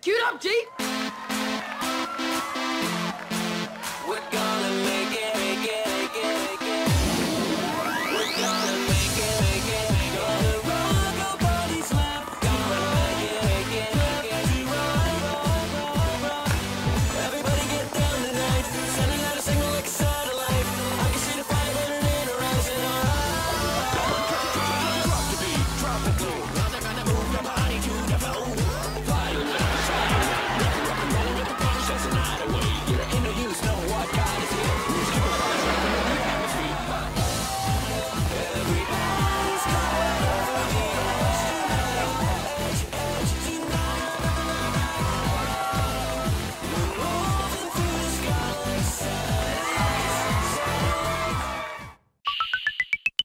Cue it up, G! We're gonna make it, make it, make it, make it. We're gonna make it, make it, make it. Gonna rock our bodies left. Gonna make it, make it, make it. To rock, rock, rock. Everybody get down tonight. Sending out a signal like a satellite. I can see the fire burning in our eyes and our eyes. Drop the beat, drop the glow.